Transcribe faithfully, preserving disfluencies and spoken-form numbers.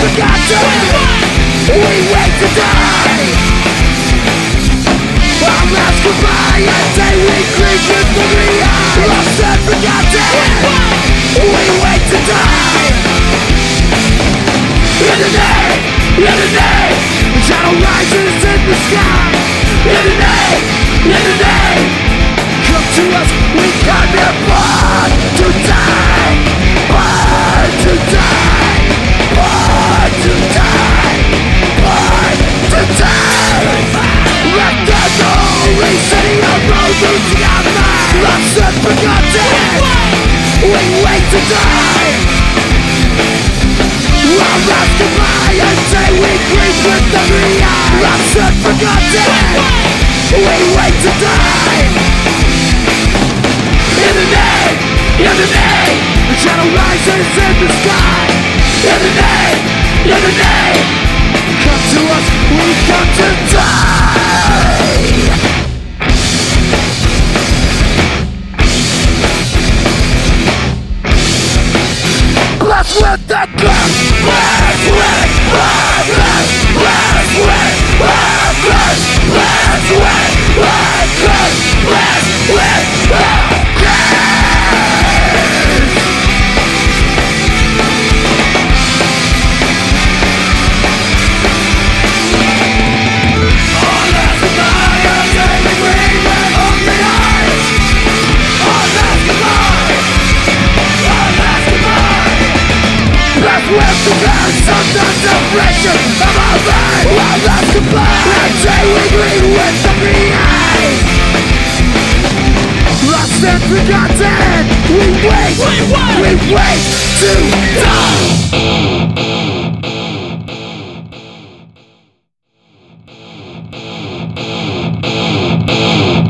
forgotten. We wait to die. Our last goodbye until we creep with the real. Lost and forgotten. We wait to die. In the night, in the night, the shadow rises in the sky. In the night, in the night, come to us, we come here born to die. Born to die. Born to die. Born to die. Left us all resetting our road, losing our mind. Lost and forgotten. We wait to die. Our last goodbye until we creep with the real. Lost and forgotten. We wait to die. In the night, in the night, the shadow rises in the sky. In the night, in the night, come to us, we come to die. Blessed with the curse, blessed with, blessed, blessed, blessed with, blessed, blessed, blessed with, blessed, blessed, blessed with, blessed, with the curse of the depression of our life. Our last goodbye until we grieve with the real. Lost and forgotten.